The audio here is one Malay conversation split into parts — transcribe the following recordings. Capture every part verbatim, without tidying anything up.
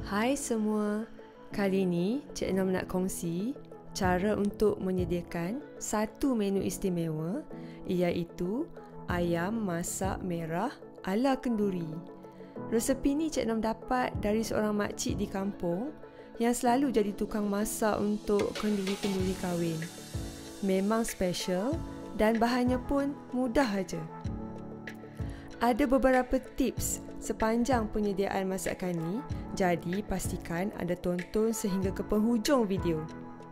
Hai semua, kali ini Cik Nom nak kongsi cara untuk menyediakan satu menu istimewa, iaitu ayam masak merah ala kenduri. Resepi ni Cik Nom dapat dari seorang makcik di kampung yang selalu jadi tukang masak untuk kenduri-kenduri kahwin. Memang special dan bahannya pun mudah aja. Ada beberapa tips sepanjang penyediaan masakan ni, jadi pastikan anda tonton sehingga ke penghujung video.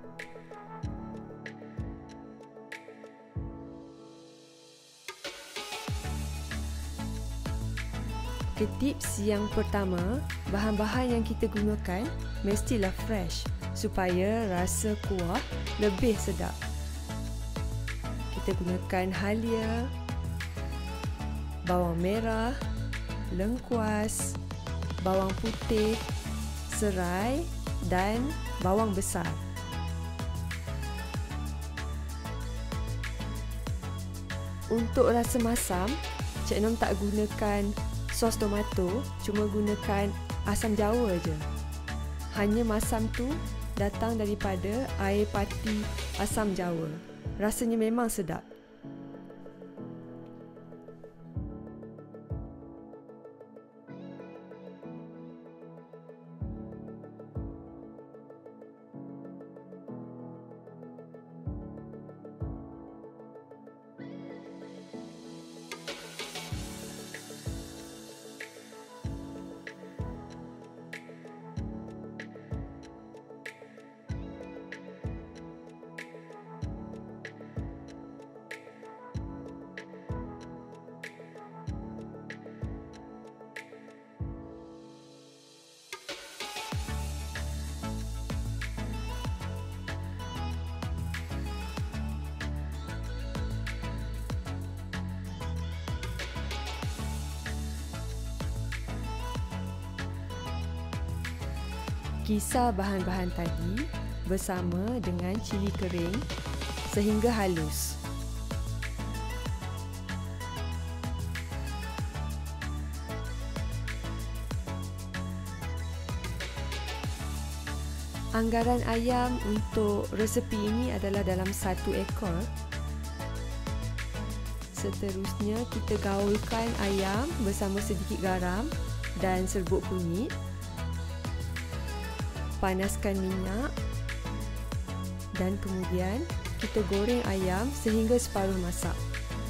Ke tips yang pertama, bahan-bahan yang kita gunakan mestilah fresh supaya rasa kuah lebih sedap. Kita gunakan halia, bawang merah, lengkuas, bawang putih, serai dan bawang besar. Untuk rasa masam, Cik Nom tak gunakan sos tomato, cuma gunakan asam jawa je. Hanya masam tu datang daripada air pati asam jawa. Rasanya memang sedap. Kisar bahan-bahan tadi bersama dengan cili kering sehingga halus. Anggaran ayam untuk resepi ini adalah dalam satu ekor. Seterusnya kita gaulkan ayam bersama sedikit garam dan serbuk kunyit. Panaskan minyak dan kemudian kita goreng ayam sehingga separuh masak.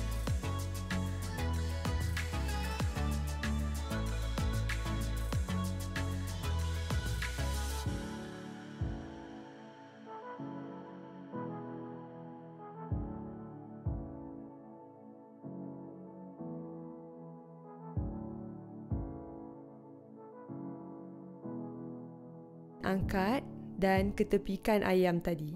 Angkat dan ketepikan ayam tadi.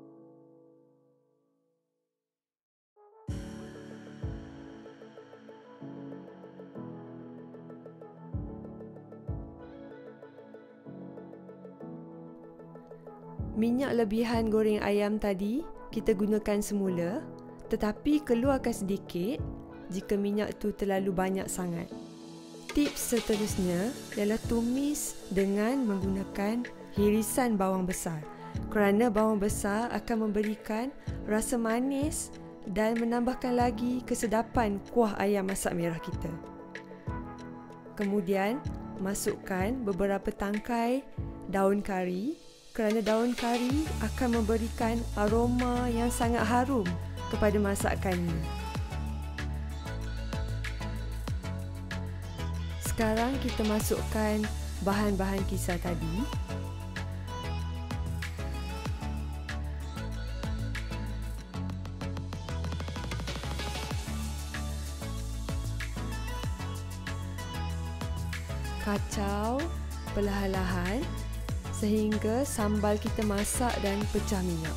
Minyak lebihan goreng ayam tadi kita gunakan semula, tetapi keluarkan sedikit jika minyak tu terlalu banyak sangat. Tips seterusnya ialah tumis dengan menggunakan hirisan bawang besar, kerana bawang besar akan memberikan rasa manis dan menambahkan lagi kesedapan kuah ayam masak merah kita. Kemudian masukkan beberapa tangkai daun kari, kerana daun kari akan memberikan aroma yang sangat harum kepada masakan ini. Sekarang kita masukkan bahan-bahan kisar tadi. Kacau perlahan-lahan sehingga sambal kita masak dan pecah minyak.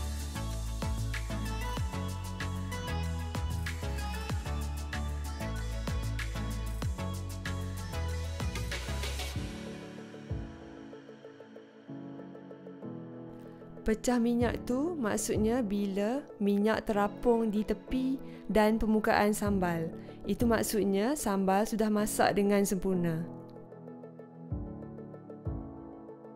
Pecah minyak tu maksudnya bila minyak terapung di tepi dan permukaan sambal. Itu maksudnya sambal sudah masak dengan sempurna.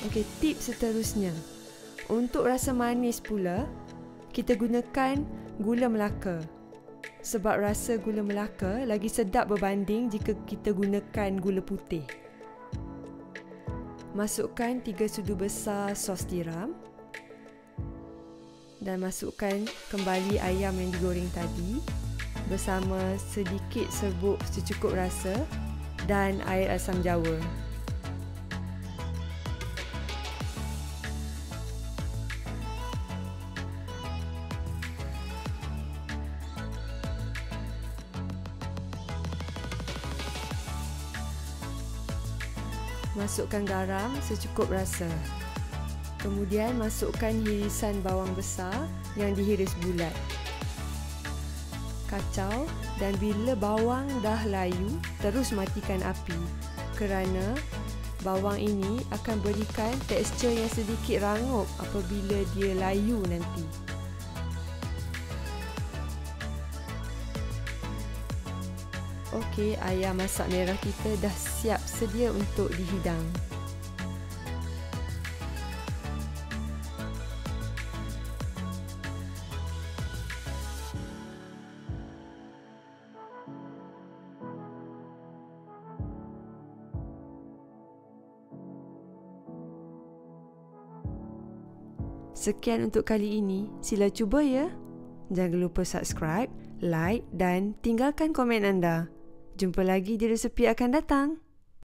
Okey, tips seterusnya. Untuk rasa manis pula, kita gunakan gula Melaka. Sebab rasa gula Melaka lagi sedap berbanding jika kita gunakan gula putih. Masukkan tiga sudu besar sos tiram. Dan masukkan kembali ayam yang digoreng tadi bersama sedikit serbuk secukup rasa dan air asam jawa. Masukkan garam secukup rasa. Kemudian masukkan hirisan bawang besar yang dihiris bulat. Kacau, dan bila bawang dah layu, terus matikan api kerana bawang ini akan berikan tekstur yang sedikit rangup apabila dia layu nanti. Okey, ayam masak merah kita dah siap sedia untuk dihidang. Sekian untuk kali ini. Sila cuba ya. Jangan lupa subscribe, like dan tinggalkan komen anda. Jumpa lagi di resepi akan datang.